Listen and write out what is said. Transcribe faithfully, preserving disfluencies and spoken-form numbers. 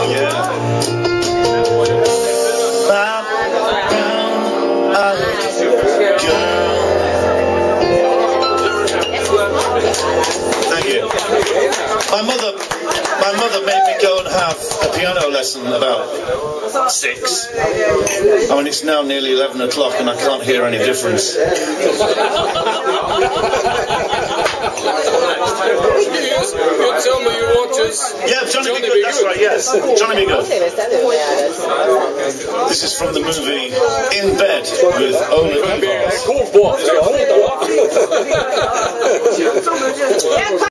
Thank you. My mother, my mother made me go and have a piano lesson about six. I mean, it's now nearly eleven o'clock and I can't hear any difference. You tell me you want us. Yeah, Johnny, Johnny Be Good, that's right, yes. Johnny Be Good. This is from the movie In Bed with Ona Evars.